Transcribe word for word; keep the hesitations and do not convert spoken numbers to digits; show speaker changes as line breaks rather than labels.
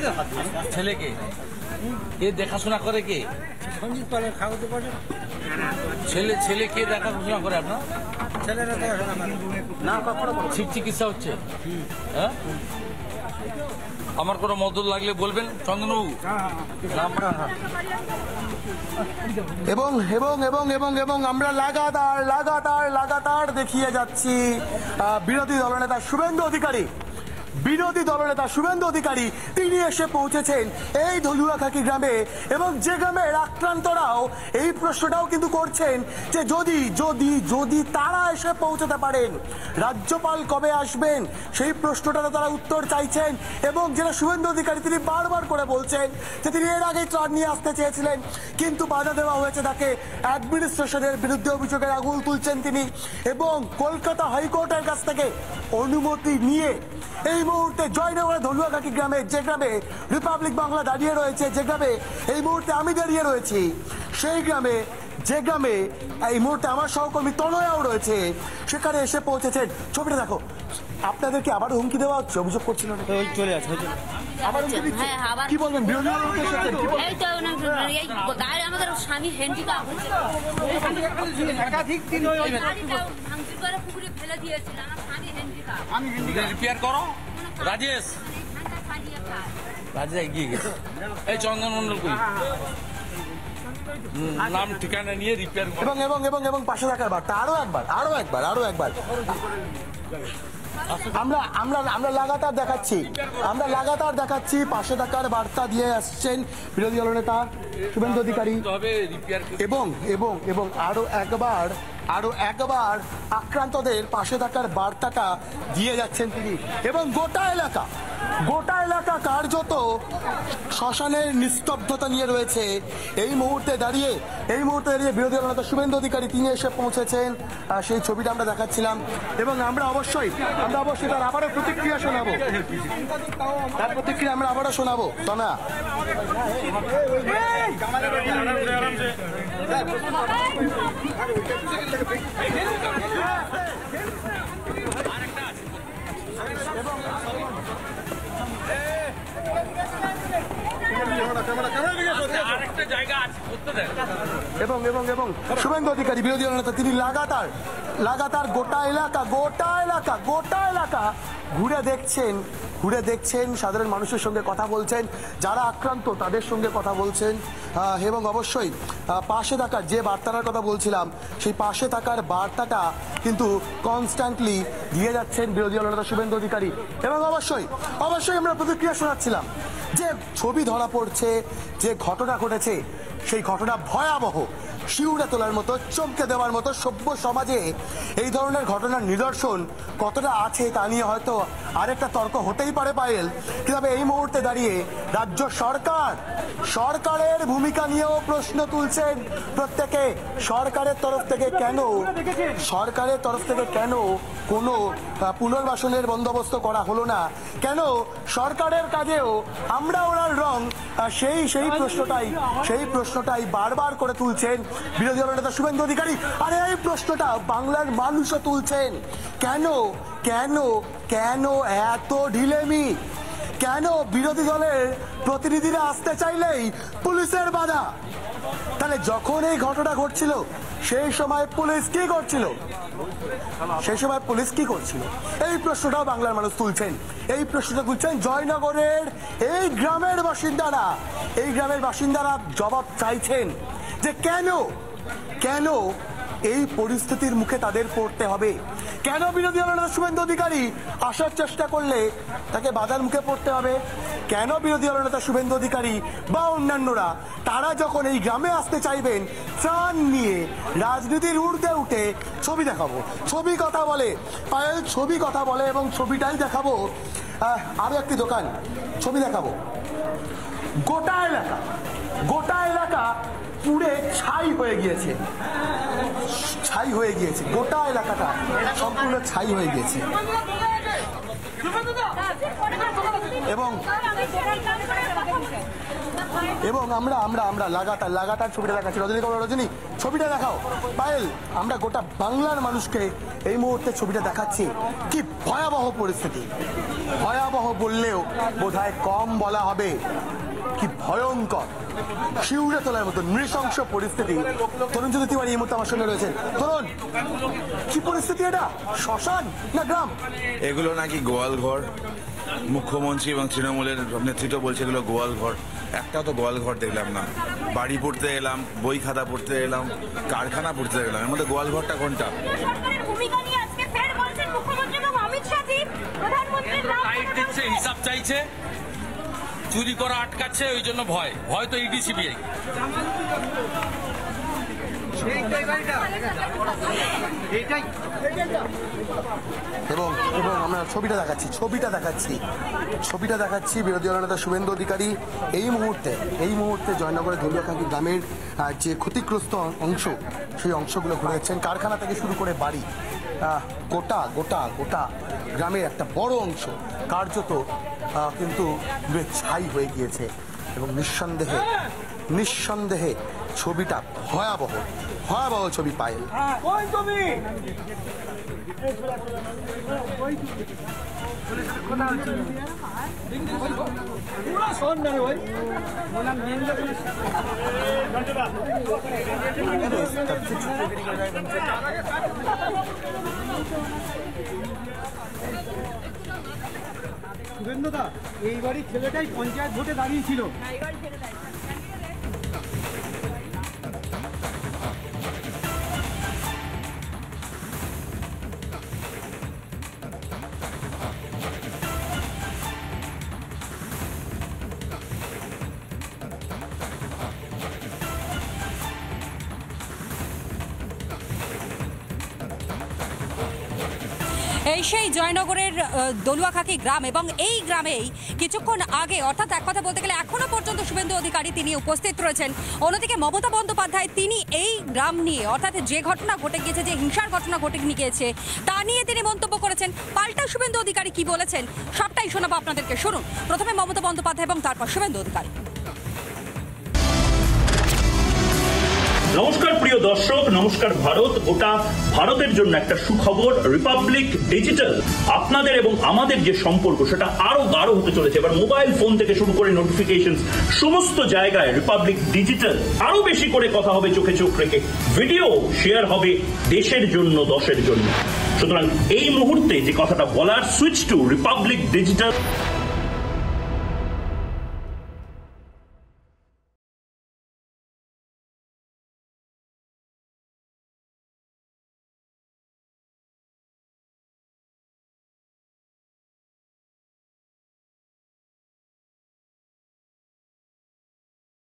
ছেলেকে কে দেখাশোনা করে? কে
সঞ্জিত পালের খাওয়াতে পারে।
ছেলে ছেলে কে দেখাশোনা করে আপনার?
ছেলেরা দেখাশোনা করে না, কখনো
ঠিক চিকিৎসা হচ্ছে? হ্যাঁ, আমার কোনো মদত লাগলে বলবেন চন্দনবাবু।
এবং এবং এবং এবং এবং আমরা লাগাতার লাগাতার লাগাতার দেখিয়ে যাচ্ছি বিরোধী দলনেতা শুভেন্দু অধিকারী বিরোধী দলনেতা শুভেন্দু অধিকারী তিনি এসে পৌঁছেছেন এই ধলুয়াখাকি গ্রামে, এবং যে গ্রামের আক্রান্তরাও এই প্রশ্নটাও কিন্তু করছেন যে যদি যদি যদি তারা এসে পৌঁছতে পারেন রাজ্যপাল কবে আসবেন সেই প্রশ্নটারও তারা উত্তর চাইছেন। এবং যেটা শুভেন্দু অধিকারী তিনি বারবার করে বলছেন যে তিনি এর আগেই ত্রাণ নিয়ে আসতে চেয়েছিলেন, কিন্তু বাধা দেওয়া হয়েছে তাকে, অ্যাডমিনিস্ট্রেশনের বিরুদ্ধে অভিযোগের আঙুল তুলছেন তিনি, এবং কলকাতা হাইকোর্টের কাছ থেকে অনুমতি নিয়ে এই মুহূর্তে জয়নগরের ধলুয়াখাকি গ্রামে, যে গ্রামে রিপাবলিক বাংলা দাঁড়িয়ে রয়েছে, যে গ্রামে এই মুহূর্তে আমি দাঁড়িয়ে রয়েছি, সেই গ্রামে যে গ্রামে এই মুহূর্তে আমার সহকর্মী তনয়াও রয়েছে, সেখানে এসে পৌঁছেছেন। ছবিটা দেখো। আপনাদেরকে আবার হুমকি দেওয়া হচ্ছে, অভিযোগ করছিল না? চলে আছে আবার হুমকি দিচ্ছে। কি বলবেন? বিরোধী দল এসেছেন,
এই তো এই গায়ে আমাদের স্বামী হ্যান্ডিক্যাপ হচ্ছে,
একাধিক দিন
ভাঙচুর করে পুকুরে ফেলে দিয়েছিল, আমার স্বামী হ্যান্ডিক্যাপ।
আমি রিপেয়ার করো রাজেশ, রাজেশ এগিয়ে গেছে। এই চন্দন মন্ডল কই নাম ঠিকানা নিয়ে রিপেয়ার
এবং এবং এবং এবং পাশে থাকার বার্তা আরো একবার আরো একবার আরো একবার আমরা আমরা আমরা লাগাতার দেখাচ্ছি আমরা লাগাতার দেখাচ্ছি পাশে থাকার বার্তা দিয়ে আসছেন বিরোধী দলনেতা শুভেন্দু অধিকারী, এবং এবং এবং আরো একবার আরো একবার আক্রান্তদের পাশে থাকার বার্তাটা দিয়ে যাচ্ছেন তিনি। এবং গোটা এলাকা গোটা এলাকা কার্যত শ্মশানের নিস্তব্ধতা নিয়ে রয়েছে। এই মুহূর্তে দাঁড়িয়ে এই মুহূর্তে দাঁড়িয়ে বিরোধী দলনেতা শুভেন্দু অধিকারী তিনি এসে পৌঁছেছেন, সেই ছবিটা আমরা দেখাচ্ছিলাম। এবং আমরা অবশ্যই আমরা অবশ্যই তার আবারও প্রতিক্রিয়া শোনাবো, তার প্রতিক্রিয়া আমরা আবারও শোনাবো। তনা এবং এবং এবং শুভেন্দু অধিকারী বিরোধী দলনেতা তিনি লাগাতার লাগাতার গোটা এলাকা গোটা এলাকা গোটা এলাকা ঘুরে দেখছেন ঘুরে দেখছেন সাধারণ মানুষের সঙ্গে কথা বলছেন, যারা আক্রান্ত তাদের সঙ্গে কথা বলছেন, এবং অবশ্যই পাশে থাকার যে বার্তাটার কথা বলছিলাম সেই পাশে থাকার বার্তাটা কিন্তু কনস্ট্যান্টলি দিয়ে যাচ্ছেন বিরোধী দলনেতা শুভেন্দু অধিকারী। এবং অবশ্যই অবশ্যই আমরা প্রতিক্রিয়া শোনাচ্ছিলাম যে ছবি ধরা পড়ছে, যে ঘটনা ঘটেছে সেই ঘটনা ভয়াবহ, শিউরে তোলার মতো, চমকে দেওয়ার মতো। সভ্য সমাজে এই ধরনের ঘটনার নিদর্শন কতটা আছে তা নিয়ে হয়তো আরেকটা তর্ক হতেই পারে পায়েল, কিন্তু এই মুহূর্তে দাঁড়িয়ে রাজ্য সরকার সরকারের ভূমিকা নিয়েও প্রশ্ন তুলছেন প্রত্যেকে। সরকারের তরফ থেকে কেন সরকারের তরফ থেকে কেন কোনো পুনর্বাসনের বন্দোবস্ত করা হলো না, কেন সরকারের কাজেও আমরা ওনার রং, সেই সেই প্রশ্নটাই সেই প্রশ্নটাই বারবার করে তুলছেন বিরোধী দলনেতা শুভেন্দু অধিকারী। আর এই প্রশ্নটা বাংলার মানুষও তুলছেন, কেন কেন কেন এত ঢিলেমি, কেন বিরোধী দলের প্রতিনিধিরা আসতে চাইলেই পুলিশের বাধা? তাহলে যখন এই ঘটনা ঘটছিল সেই সময় পুলিশ কি করছিল সেই সময় পুলিশ কি করছিল এই প্রশ্নটাও বাংলার মানুষ তুলছেন। এই প্রশ্নটা তুলছেন জয়নগরের এই গ্রামের বাসিন্দারা এই গ্রামের বাসিন্দারা জবাব চাইছেন যে কেন কেন এই পরিস্থিতির মুখে তাদের পড়তে হবে, কেন বিরোধী দলনেতা শুভেন্দু অধিকারী আসার চেষ্টা করলে তাকে বাধার মুখে পড়তে হবে, কেন বিরোধী দলনেতা শুভেন্দু অধিকারী বা অন্যান্যরা তারা যখন এই গ্রামে আসতে চাইবেন ত্রাণ নিয়ে রাজনীতির ঊর্ধ্বে উঠে। ছবি দেখাবো, ছবি কথা বলে পায়েল, ছবি কথা বলে, এবং ছবিটাই দেখাবো। আরো একটি দোকান, ছবি দেখাবো। গোটা এলাকা গোটা এলাকা পুড়ে ছাই হয়ে গিয়েছে ছাই হয়ে গিয়েছে গোটা এলাকাটা সম্পূর্ণ ছাই হয়ে গিয়েছে। এবং এবং আমরা আমরা আমরা লাগাতার লাগাতার ছবিটা দেখাচ্ছি। রজনী কমলা, রজনী ছবিটা দেখাও। পায়েল, আমরা গোটা বাংলার মানুষকে এই মুহূর্তে ছবিটা দেখাচ্ছি। কি ভয়াবহ পরিস্থিতি, ভয়াবহ বললেও বোধহয় কম বলা হবে। কি ভয়ঙ্কর, শিউরে তোলার মতো নৃশংস পরিস্থিতি। তরুণ জ্যোতি তিওয়ারি এই মুহূর্তে আমার সঙ্গে রয়েছেন। তরুণ, কি পরিস্থিতি এটা? শ্মশান না গ্রাম?
এগুলো নাকি গোয়াল ঘর। মুখ্যমন্ত্রী এবং তৃণমূলের নেতৃত্ব বলছে এগুলো গোয়াল ঘর। একটাও তো গোয়াল ঘর দেখলাম না। বাড়ি পড়তে এলাম, বই খাতা পড়তে এলাম, কারখানা পড়তে এলাম, এর মধ্যে গোয়াল ঘরটা কোনটা?
সরকারের ভূমিকা নিয়ে আজকে ফের বলছেন মুখ্যমন্ত্রী এবং অমিত শাহ জি প্রধানমন্ত্রীর নাম
টাইট দিচ্ছে, হিসাব চাইছে, চুরি করা আটকাচ্ছে, ওই জন্য ভয় ভয় তো ইডি সিবিআই।
এবং এবং আমরা ছবিটা দেখাচ্ছি ছবিটা দেখাচ্ছি ছবিটা দেখাচ্ছি বিরোধী দলনেতা শুভেন্দু অধিকারী এই মুহূর্তে এই মুহূর্তে জয়নগরের ধুলিয়াখাকি গ্রামের আহ, যে ক্ষতিগ্রস্ত অংশ, সেই অংশগুলো ঘুরে যাচ্ছেন। কারখানা থেকে শুরু করে বাড়ি, আহ, গোটা গোটা গোটা গ্রামের একটা বড় অংশ কার্যত আহ, কিন্তু ছাই হয়ে গিয়েছে। এবং নিঃসন্দেহে নিঃসন্দেহে ছবিটা ভয়াবহ ভয়াবহ ছবি। পায়েল,
শুভেন্দুদা, এইবারই ছেলেটাই পঞ্চায়েত ভোটে দাঁড়িয়েছিল।
এই সেই জয়নগরের দলুয়াখাকি গ্রাম, এবং এই গ্রামেই কিছুক্ষণ আগে, অর্থাৎ এক কথা বলতে গেলে এখনো পর্যন্ত শুভেন্দু অধিকারী তিনি উপস্থিত রয়েছেন। অন্যদিকে মমতা বন্দ্যোপাধ্যায় তিনি এই গ্রাম নিয়ে, অর্থাৎ যে ঘটনা ঘটে গিয়েছে, যে হিংসার ঘটনা ঘটে গিয়েছে, তা নিয়ে তিনি মন্তব্য করেছেন। পাল্টা শুভেন্দু অধিকারী কি বলেছেন সবটাই শোনাবো আপনাদেরকে। শুনুন প্রথমে মমতা বন্দ্যোপাধ্যায় এবং তারপর শুভেন্দু অধিকারী।
নমস্কার প্রিয় দর্শক, নমস্কার ভারত। গোটা ভারতের জন্য একটা সুখবর, রিপাবলিক ডিজিটাল আপনাদের এবং আমাদের যে সম্পর্ক সেটা আরো গাঢ় হতে চলেছে। এবার মোবাইল ফোন থেকে শুরু করে নোটিফিকেশন সমস্ত জায়গায় রিপাবলিক ডিজিটাল। আরো বেশি করে কথা হবে চোখে চোখ রেখে, ভিডিও শেয়ার হবে দেশের জন্য, দশের জন্য। সুতরাং এই মুহূর্তে যে কথাটা বলার, সুইচ টু রিপাবলিক ডিজিটাল।